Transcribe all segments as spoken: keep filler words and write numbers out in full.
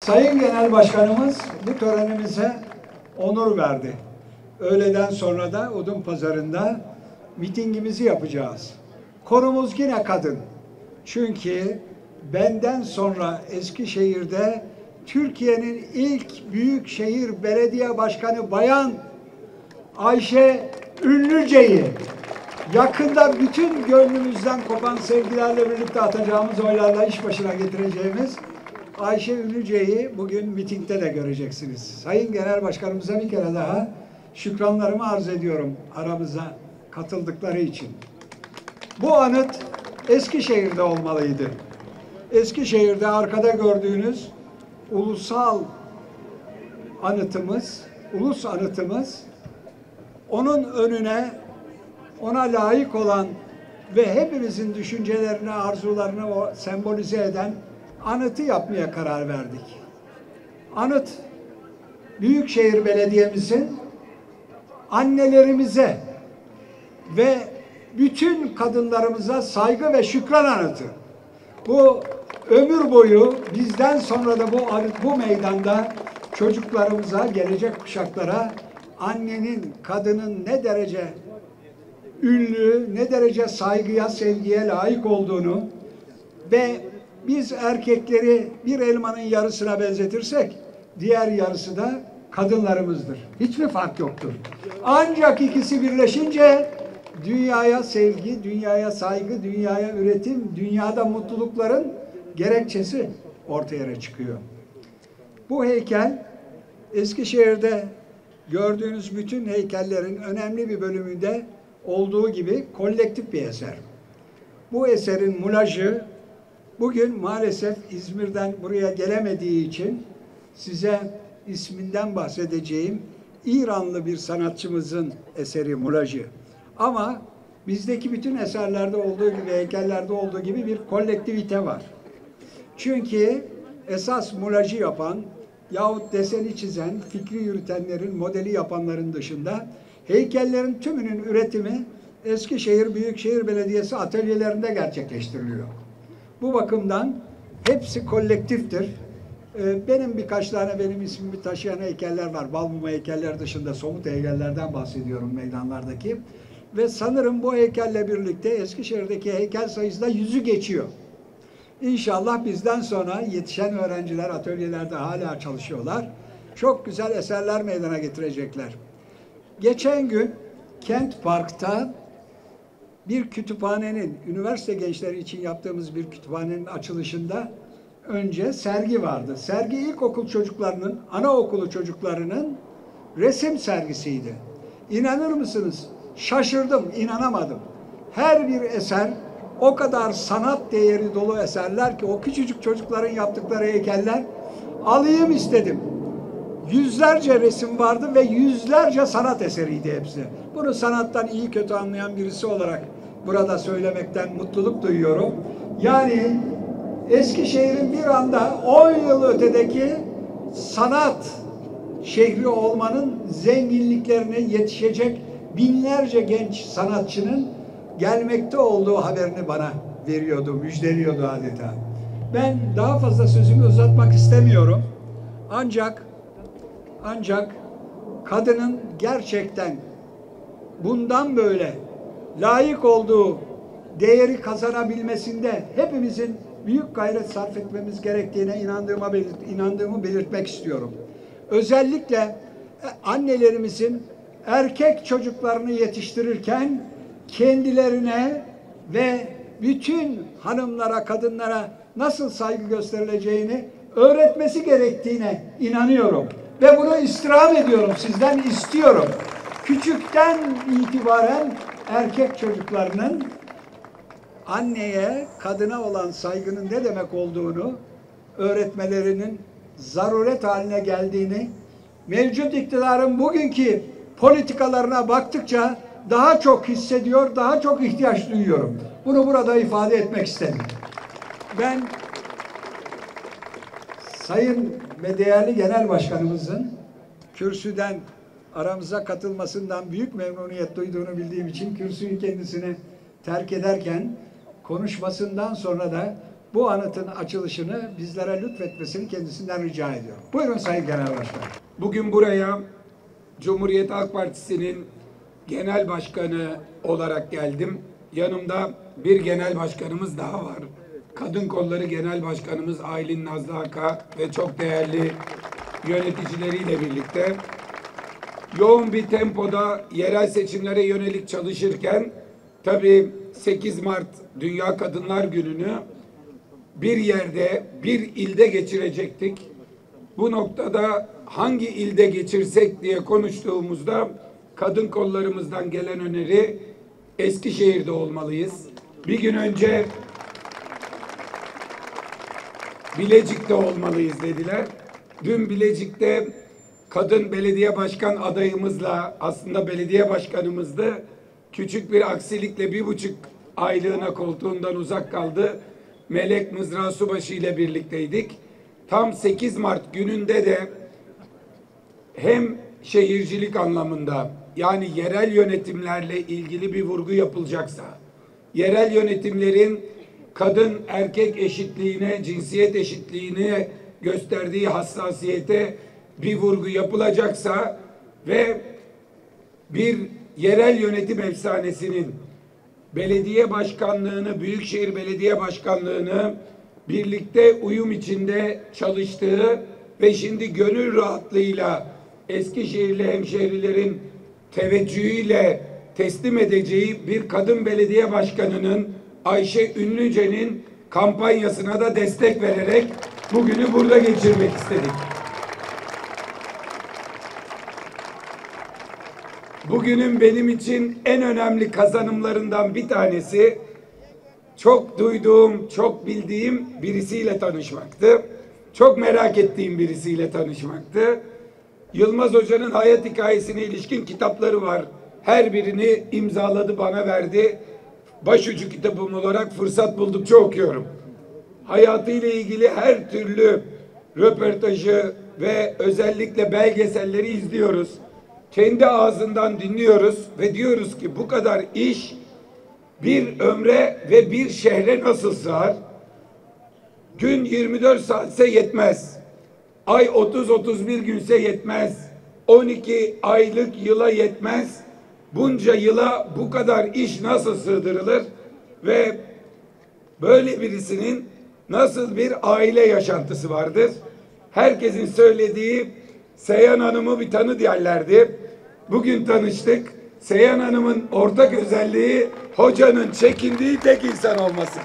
Sayın Genel Başkanımız bu törenimize onur verdi. Öğleden sonra da Odunpazarı'nda mitingimizi yapacağız. Konumuz yine kadın. Çünkü benden sonra Eskişehir'de Türkiye'nin ilk büyükşehir belediye başkanı bayan Ayşe Ünlüce'yi yakında bütün gönlümüzden kopan sevgilerle birlikte atacağımız oylarla iş başına getireceğimiz Ayşe Ünlüce'yi bugün mitingde de göreceksiniz. Sayın Genel Başkanımıza bir kere daha şükranlarımı arz ediyorum aramıza katıldıkları için. Bu anıt Eskişehir'de olmalıydı. Eskişehir'de arkada gördüğünüz ulusal anıtımız, ulus anıtımız, onun önüne ona layık olan ve hepimizin düşüncelerini, arzularını o sembolize eden anıtı yapmaya karar verdik. Anıt, Büyükşehir Belediye'mizin annelerimize ve bütün kadınlarımıza saygı ve şükran anıtı. Bu ömür boyu bizden sonra da bu bu meydanda çocuklarımıza, gelecek kuşaklara annenin, kadının ne derece ünlü, ne derece saygıya, sevgiye layık olduğunu ve biz erkekleri bir elmanın yarısına benzetirsek diğer yarısı da kadınlarımızdır. Hiçbir fark yoktur. Ancak ikisi birleşince dünyaya sevgi, dünyaya saygı, dünyaya üretim, dünyada mutlulukların gerekçesi ortaya çıkıyor. Bu heykel Eskişehir'de gördüğünüz bütün heykellerin önemli bir bölümünde olduğu gibi kolektif bir eser. Bu eserin mulajı bugün maalesef İzmir'den buraya gelemediği için size isminden bahsedeceğim İranlı bir sanatçımızın eseri mulajı. Ama bizdeki bütün eserlerde olduğu gibi, heykellerde olduğu gibi bir kolektivite var. Çünkü esas mulajı yapan yahut deseni çizen, fikri yürütenlerin, modeli yapanların dışında heykellerin tümünün üretimi Eskişehir Büyükşehir Belediyesi atölyelerinde gerçekleştiriliyor. Bu bakımdan hepsi kolektiftir. Benim birkaç tane benim ismimi taşıyan heykeller var. Balmumu heykeller dışında somut heykellerden bahsediyorum meydanlardaki. Ve sanırım bu heykelle birlikte Eskişehir'deki heykel sayısı da yüzü geçiyor. İnşallah bizden sonra yetişen öğrenciler atölyelerde hala çalışıyorlar. Çok güzel eserler meydana getirecekler. Geçen gün Kent Park'ta bir kütüphanenin, üniversite gençleri için yaptığımız bir kütüphanenin açılışında önce sergi vardı. Sergi ilkokul çocuklarının, anaokulu çocuklarının resim sergisiydi. İnanır mısınız? Şaşırdım, inanamadım. Her bir eser o kadar sanat değeri dolu eserler ki o küçücük çocukların yaptıkları heykeller alayım istedim. Yüzlerce resim vardı ve yüzlerce sanat eseriydi hepsi. Bunu sanattan iyi kötü anlayan birisi olarak burada söylemekten mutluluk duyuyorum. Yani Eskişehir'in bir anda on yıl ötedeki sanat şehri olmanın zenginliklerine yetişecek binlerce genç sanatçının gelmekte olduğu haberini bana veriyordu, müjdeliyordu adeta. Ben daha fazla sözümü uzatmak istemiyorum. Ancak ancak kadının gerçekten bundan böyle layık olduğu değeri kazanabilmesinde hepimizin büyük gayret sarf etmemiz gerektiğine inandığıma belirt, inandığımı belirtmek istiyorum. Özellikle annelerimizin erkek çocuklarını yetiştirirken kendilerine ve bütün hanımlara, kadınlara nasıl saygı gösterileceğini öğretmesi gerektiğine inanıyorum. Ve bunu istirham ediyorum, sizden istiyorum. Küçükten itibaren erkek çocuklarının anneye, kadına olan saygının ne demek olduğunu öğretmelerinin zaruret haline geldiğini, mevcut iktidarın bugünkü politikalarına baktıkça daha çok hissediyor, daha çok ihtiyaç duyuyorum. Bunu burada ifade etmek istedim. Ben Sayın ve değerli Genel Başkanımızın kürsüden aramıza katılmasından büyük memnuniyet duyduğunu bildiğim için kürsüyü kendisine terk ederken konuşmasından sonra da bu anıtın açılışını bizlere lütfetmesini kendisinden rica ediyorum. Buyurun Sayın Genel Başkan. Bugün buraya Cumhuriyet Halk Partisi'nin genel başkanı olarak geldim. Yanımda bir genel başkanımız daha var. Kadın Kolları Genel Başkanımız Aylin Nazlı Aka ve çok değerli yöneticileriyle birlikte yoğun bir tempoda yerel seçimlere yönelik çalışırken tabii sekiz Mart Dünya Kadınlar Günü'nü bir yerde, bir ilde geçirecektik. Bu noktada hangi ilde geçirsek diye konuştuğumuzda kadın kollarımızdan gelen öneri Eskişehir'de olmalıyız. Bir gün önce Bilecik'te olmalıyız dediler. Dün Bilecik'te kadın belediye başkan adayımızla, aslında belediye başkanımızdı, küçük bir aksilikle bir buçuk aylığına koltuğundan uzak kaldı. Melek Mızrağı Subaşı ile birlikteydik. Tam sekiz Mart gününde de hem şehircilik anlamında, yani yerel yönetimlerle ilgili bir vurgu yapılacaksa, yerel yönetimlerin kadın erkek eşitliğine, cinsiyet eşitliğine gösterdiği hassasiyete bir vurgu yapılacaksa ve bir yerel yönetim efsanesinin belediye başkanlığını, Büyükşehir Belediye Başkanlığını birlikte uyum içinde çalıştığı ve şimdi gönül rahatlığıyla Eskişehirli hemşehrilerin teveccühüyle teslim edeceği bir kadın belediye başkanının, Ayşe Ünlüce'nin kampanyasına da destek vererek bugünü burada geçirmek istedik. Bugünün benim için en önemli kazanımlarından bir tanesi çok duyduğum, çok bildiğim birisiyle tanışmaktı. Çok merak ettiğim birisiyle tanışmaktı. Yılmaz Hoca'nın hayat hikayesine ilişkin kitapları var. Her birini imzaladı, bana verdi. Başucu kitabım olarak fırsat buldukça okuyorum. Hayatıyla ilgili her türlü röportajı ve özellikle belgeselleri izliyoruz. Kendi ağzından dinliyoruz ve diyoruz ki bu kadar iş bir ömre ve bir şehre nasıl sığar? Gün yirmi dört saatse yetmez. Ay otuz otuz bir günse yetmez. on iki aylık yıla yetmez. Bunca yıla bu kadar iş nasıl sığdırılır? Ve böyle birisinin nasıl bir aile yaşantısı vardır? Herkesin söylediği Seyhan Hanım'ı bir tanı derlerdi. Bugün tanıştık. Seyhan Hanım'ın ortak özelliği hocanın çekindiği tek insan olması.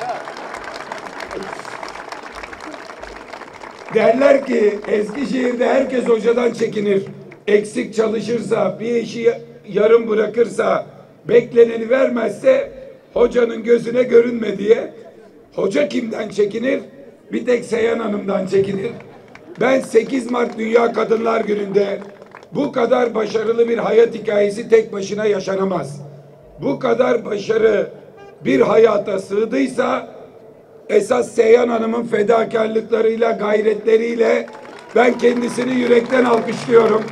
Derler ki Eskişehir'de herkes hocadan çekinir. Eksik çalışırsa, bir işi yarım bırakırsa, bekleneni vermezse hocanın gözüne görünme diye. Hoca kimden çekinir? Bir tek Seyhan Hanım'dan çekinir. Ben sekiz Mart Dünya Kadınlar Günü'nde bu kadar başarılı bir hayat hikayesi tek başına yaşanamaz. Bu kadar başarı bir hayata sığdıysa esas Seyhan Hanım'ın fedakarlıklarıyla, gayretleriyle ben kendisini yürekten alkışlıyorum.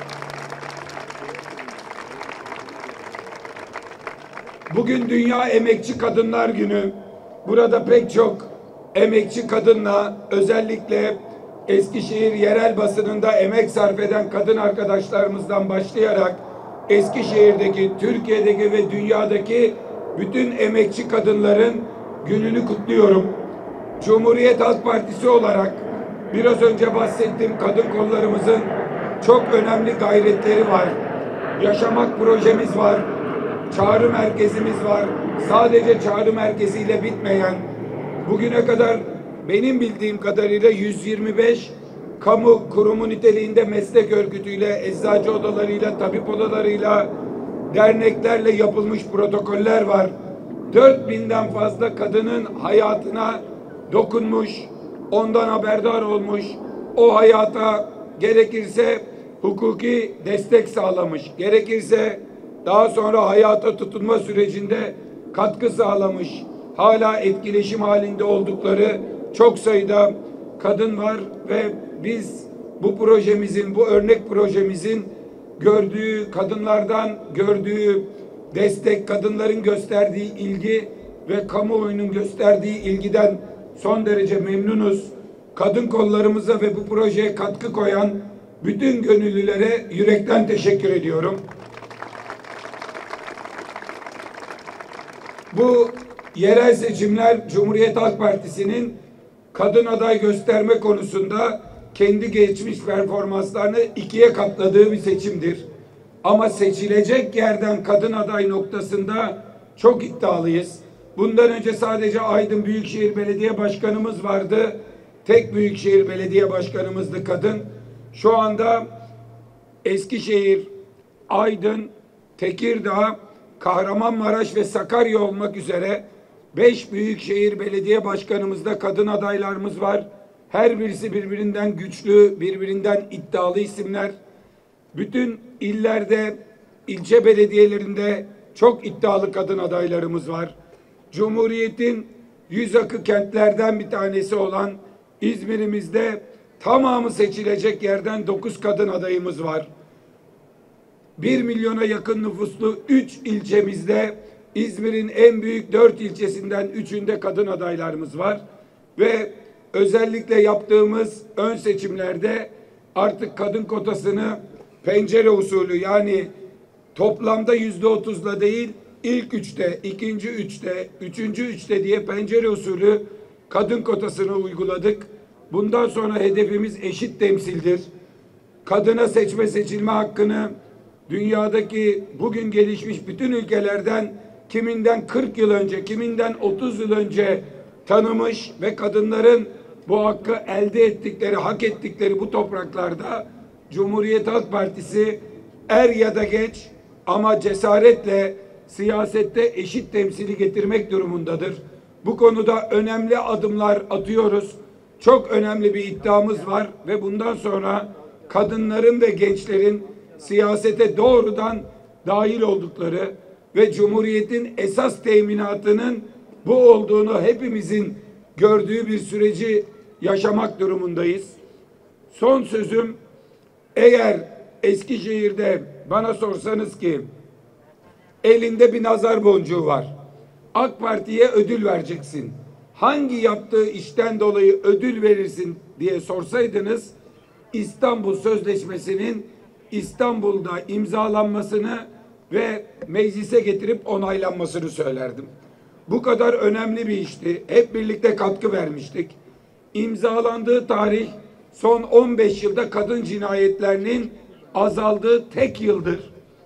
Bugün Dünya Emekçi Kadınlar Günü. Burada pek çok emekçi kadınla, özellikle Eskişehir yerel basınında emek sarf eden kadın arkadaşlarımızdan başlayarak Eskişehir'deki, Türkiye'deki ve dünyadaki bütün emekçi kadınların gününü kutluyorum. Cumhuriyet Halk Partisi olarak biraz önce bahsettiğim kadın kollarımızın çok önemli gayretleri var. Yaşamak projemiz var. Çağrı merkezimiz var. Sadece çağrı merkeziyle bitmeyen, bugüne kadar benim bildiğim kadarıyla yüz yirmi beş kamu kurumu niteliğinde meslek örgütüyle, eczacı odalarıyla, tabip odalarıyla, derneklerle yapılmış protokoller var. dört binden fazla kadının hayatına dokunmuş, ondan haberdar olmuş, o hayata gerekirse hukuki destek sağlamış, gerekirse daha sonra hayata tutunma sürecinde katkı sağlamış, hala etkileşim halinde oldukları çok sayıda kadın var ve biz bu projemizin, bu örnek projemizin gördüğü kadınlardan gördüğü destek, kadınların gösterdiği ilgi ve kamuoyunun gösterdiği ilgiden son derece memnunuz. Kadın kollarımıza ve bu projeye katkı koyan bütün gönüllülere yürekten teşekkür ediyorum. Bu yerel seçimler Cumhuriyet Halk Partisi'nin kadın aday gösterme konusunda kendi geçmiş performanslarını ikiye katladığı bir seçimdir. Ama seçilecek yerden kadın aday noktasında çok iddialıyız. Bundan önce sadece Aydın Büyükşehir Belediye Başkanımız vardı. Tek Büyükşehir Belediye Başkanımızdı kadın. Şu anda Eskişehir, Aydın, Tekirdağ, Kahramanmaraş ve Sakarya olmak üzere beş büyükşehir belediye başkanımızda kadın adaylarımız var. Her birisi birbirinden güçlü, birbirinden iddialı isimler. Bütün illerde, ilçe belediyelerinde çok iddialı kadın adaylarımız var. Cumhuriyet'in yüz akı kentlerden bir tanesi olan İzmir'imizde tamamı seçilecek yerden dokuz kadın adayımız var. Bir milyona yakın nüfuslu üç ilçemizde İzmir'in en büyük dört ilçesinden üçünde kadın adaylarımız var. Ve özellikle yaptığımız ön seçimlerde artık kadın kotasını pencere usulü, yani toplamda yüzde otuzla değil, ilk üçte, ikinci üçte, üçüncü üçte diye pencere usulü kadın kotasını uyguladık. Bundan sonra hedefimiz eşit temsildir. Kadına seçme seçilme hakkını dünyadaki bugün gelişmiş bütün ülkelerden kiminden kırk yıl önce, kiminden otuz yıl önce tanımış ve kadınların bu hakkı elde ettikleri, hak ettikleri bu topraklarda Cumhuriyet Halk Partisi er ya da geç ama cesaretle siyasette eşit temsili getirmek durumundadır. Bu konuda önemli adımlar atıyoruz. Çok önemli bir iddiamız var ve bundan sonra kadınların ve gençlerin siyasete doğrudan dahil oldukları ve Cumhuriyet'in esas teminatının bu olduğunu hepimizin gördüğü bir süreci yaşamak durumundayız. Son sözüm, eğer Eskişehir'de bana sorsanız ki elinde bir nazar boncuğu var, AK Parti'ye ödül vereceksin, hangi yaptığı işten dolayı ödül verirsin diye sorsaydınız, İstanbul Sözleşmesi'nin İstanbul'da imzalanmasını ve meclise getirip onaylanmasını söylerdim. Bu kadar önemli bir işti. Hep birlikte katkı vermiştik. İmzalandığı tarih son on beş yılda kadın cinayetlerinin azaldığı tek yıldır.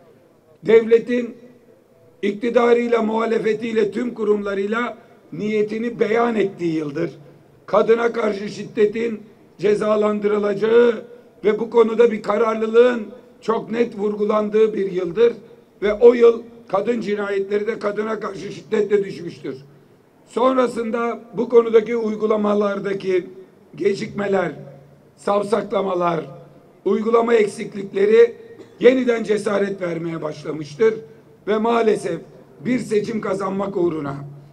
Devletin iktidarıyla, muhalefetiyle, tüm kurumlarıyla niyetini beyan ettiği yıldır. Kadına karşı şiddetin cezalandırılacağı ve bu konuda bir kararlılığın çok net vurgulandığı bir yıldır ve o yıl kadın cinayetleri de kadına karşı şiddetle düşmüştür. Sonrasında bu konudaki uygulamalardaki gecikmeler, savsaklamalar, uygulama eksiklikleri yeniden cesaret vermeye başlamıştır ve maalesef bir seçim kazanmak uğruna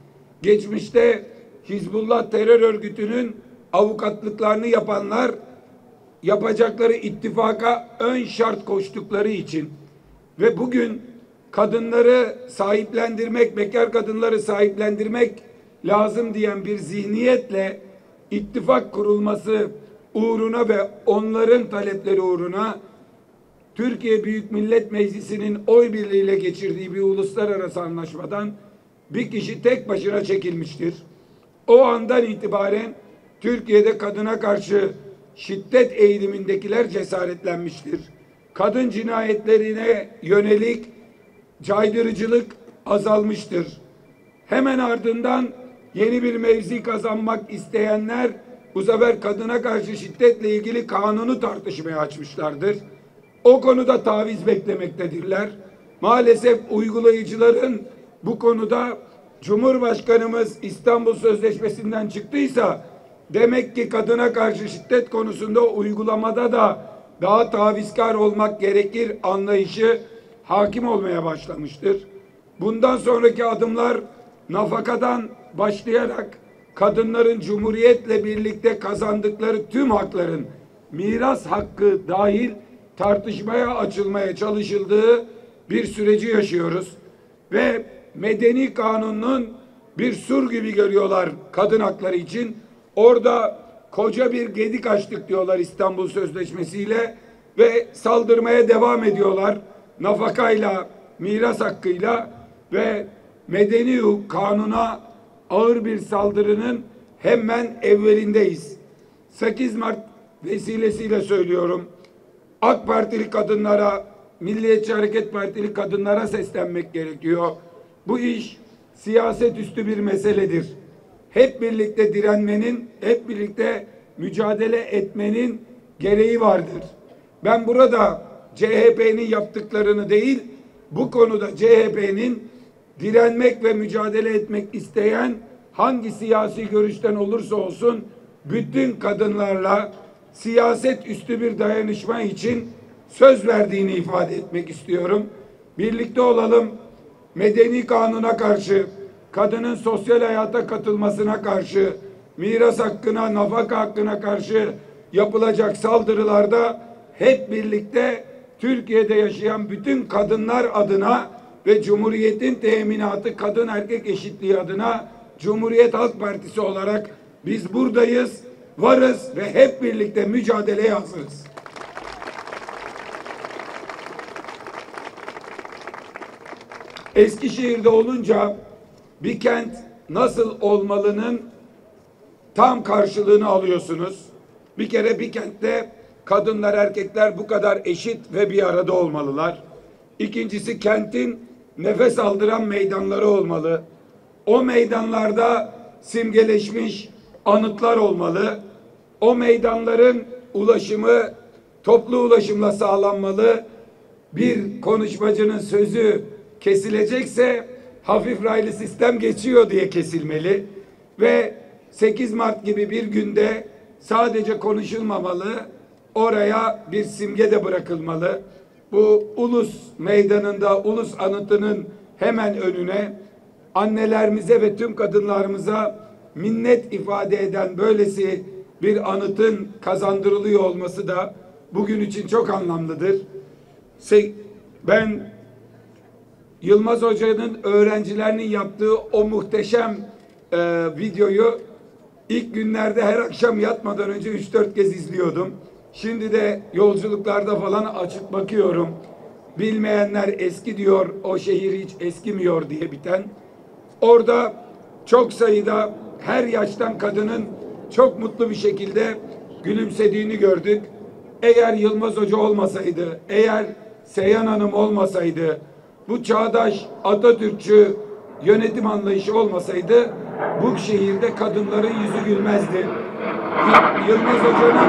geçmişte Hizbullah terör örgütünün avukatlıklarını yapanlar yapacakları ittifaka ön şart koştukları için ve bugün kadınları sahiplendirmek, bekar kadınları sahiplendirmek lazım diyen bir zihniyetle ittifak kurulması uğruna ve onların talepleri uğruna Türkiye Büyük Millet Meclisi'nin oy birliğiyle geçirdiği bir uluslararası anlaşmadan bir kişi tek başına çekilmiştir. O andan itibaren Türkiye'de kadına karşı şiddet eğilimindekiler cesaretlenmiştir. Kadın cinayetlerine yönelik caydırıcılık azalmıştır. Hemen ardından yeni bir mevzi kazanmak isteyenler bu sefer kadına karşı şiddetle ilgili kanunu tartışmaya açmışlardır. O konuda taviz beklemektedirler. Maalesef uygulayıcıların bu konuda Cumhurbaşkanımız İstanbul Sözleşmesi'nden çıktıysa demek ki kadına karşı şiddet konusunda uygulamada da daha tavizkar olmak gerekir anlayışı hakim olmaya başlamıştır. Bundan sonraki adımlar nafakadan başlayarak kadınların Cumhuriyet'le birlikte kazandıkları tüm hakların miras hakkı dahil tartışmaya açılmaya çalışıldığı bir süreci yaşıyoruz. Ve medeni kanunun bir sur gibi görüyorlar kadın hakları için. Orada koca bir gedik açtık diyorlar İstanbul Sözleşmesi'yle ve saldırmaya devam ediyorlar. Nafakayla, miras hakkıyla ve medeni kanuna ağır bir saldırının hemen evvelindeyiz. sekiz Mart vesilesiyle söylüyorum. AK Partili kadınlara, Milliyetçi Hareket Partili kadınlara seslenmek gerekiyor. Bu iş siyaset üstü bir meseledir. Hep birlikte direnmenin, hep birlikte mücadele etmenin gereği vardır. Ben burada C H P'nin yaptıklarını değil, bu konuda C H P'nin direnmek ve mücadele etmek isteyen hangi siyasi görüşten olursa olsun bütün kadınlarla siyaset üstü bir dayanışma için söz verdiğini ifade etmek istiyorum. Birlikte olalım. Medeni kanuna karşı, kadının sosyal hayata katılmasına karşı, miras hakkına, nafaka hakkına karşı yapılacak saldırılarda hep birlikte Türkiye'de yaşayan bütün kadınlar adına ve Cumhuriyet'in teminatı kadın erkek eşitliği adına Cumhuriyet Halk Partisi olarak biz buradayız, varız ve hep birlikte mücadeleye hazırız. Eskişehir'de olunca bir kent nasıl olmalının tam karşılığını alıyorsunuz. Bir kere bir kentte kadınlar erkekler bu kadar eşit ve bir arada olmalılar. İkincisi kentin nefes aldıran meydanları olmalı. O meydanlarda simgeleşmiş anıtlar olmalı. O meydanların ulaşımı toplu ulaşımla sağlanmalı. Bir konuşmacının sözü kesilecekse hafif raylı sistem geçiyor diye kesilmeli ve sekiz Mart gibi bir günde sadece konuşulmamalı, oraya bir simge de bırakılmalı. Bu Ulus Meydanı'nda, Ulus Anıtı'nın hemen önüne annelerimize ve tüm kadınlarımıza minnet ifade eden böylesi bir anıtın kazandırılıyor olması da bugün için çok anlamlıdır. Ben Yılmaz Hoca'nın öğrencilerinin yaptığı o muhteşem e, videoyu ilk günlerde her akşam yatmadan önce üç dört kez izliyordum. Şimdi de yolculuklarda falan açıp bakıyorum. Bilmeyenler eski diyor, o şehir hiç eskimiyor diye biten. Orada çok sayıda her yaştan kadının çok mutlu bir şekilde gülümsediğini gördük. Eğer Yılmaz Hoca olmasaydı, eğer Seyhan Hanım olmasaydı, bu çağdaş Atatürkçü yönetim anlayışı olmasaydı bu şehirde kadınların yüzü gülmezdi. Yılmaz Hoca'nın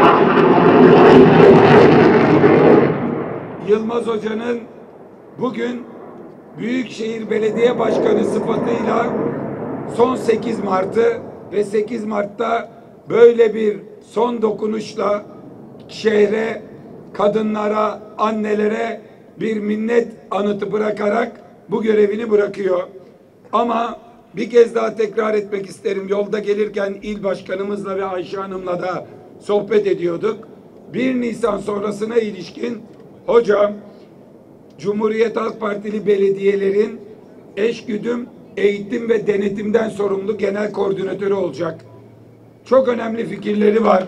Yılmaz Hoca'nın bugün Büyükşehir Belediye Başkanı sıfatıyla son sekiz Mart'ı ve sekiz Mart'ta böyle bir son dokunuşla şehre, kadınlara, annelere bir minnet anıtı bırakarak bu görevini bırakıyor. Ama bir kez daha tekrar etmek isterim. Yolda gelirken il başkanımızla ve Ayşe Hanım'la da sohbet ediyorduk. bir Nisan sonrasına ilişkin hocam Cumhuriyet Halk Partili belediyelerin eşgüdüm, eğitim ve denetimden sorumlu genel koordinatörü olacak. Çok önemli fikirleri var.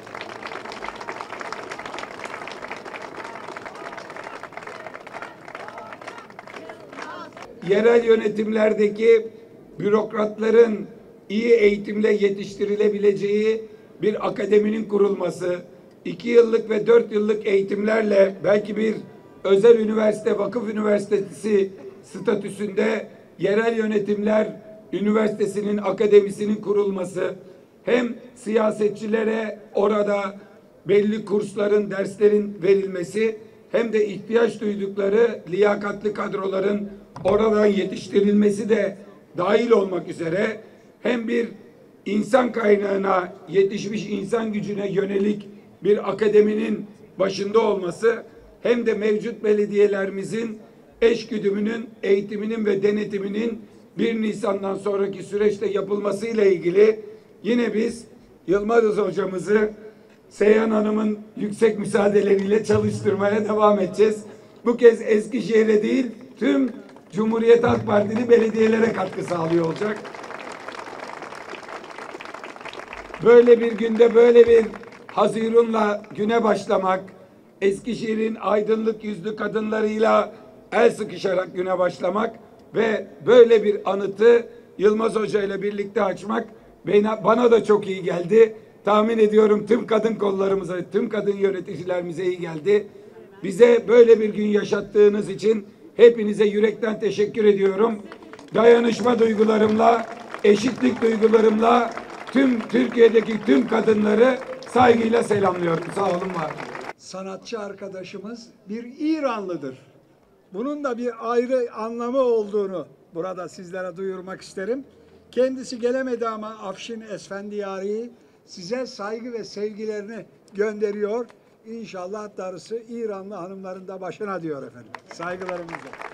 Yerel yönetimlerdeki bürokratların iyi eğitimle yetiştirilebileceği bir akademinin kurulması, iki yıllık ve dört yıllık eğitimlerle belki bir özel üniversite, vakıf üniversitesi statüsünde yerel yönetimler üniversitesinin, akademisinin kurulması, hem siyasetçilere orada belli kursların, derslerin verilmesi, hem de ihtiyaç duydukları liyakatli kadroların oradan yetiştirilmesi de dahil olmak üzere hem bir insan kaynağına, yetişmiş insan gücüne yönelik bir akademinin başında olması, hem de mevcut belediyelerimizin eşgüdümünün, eğitiminin ve denetiminin bir Nisan'dan sonraki süreçte yapılmasıyla ilgili yine biz Yılmaz hocamızı Seyhan Hanım'ın yüksek müsaadeleriyle çalıştırmaya devam edeceğiz. Bu kez Eskişehir'e değil, tüm Cumhuriyet Halk Partili belediyelere katkı sağlıyor olacak. böyle bir günde böyle bir Haziran'la güne başlamak, Eskişehir'in aydınlık yüzlü kadınlarıyla el sıkışarak güne başlamak ve böyle bir anıtı Yılmaz Hoca ile birlikte açmak bana, bana da çok iyi geldi. Tahmin ediyorum tüm kadın kollarımıza, tüm kadın yöneticilerimize iyi geldi. Bize böyle bir gün yaşattığınız için hepinize yürekten teşekkür ediyorum. Dayanışma duygularımla, eşitlik duygularımla tüm Türkiye'deki tüm kadınları saygıyla selamlıyorum. Sağ olun, var olun. Sanatçı arkadaşımız bir İranlıdır. Bunun da bir ayrı anlamı olduğunu burada sizlere duyurmak isterim. Kendisi gelemedi ama Afşin Esfendiyari size saygı ve sevgilerini gönderiyor. İnşallah darısı İranlı hanımların da başına diyor efendim. Saygılarımızla.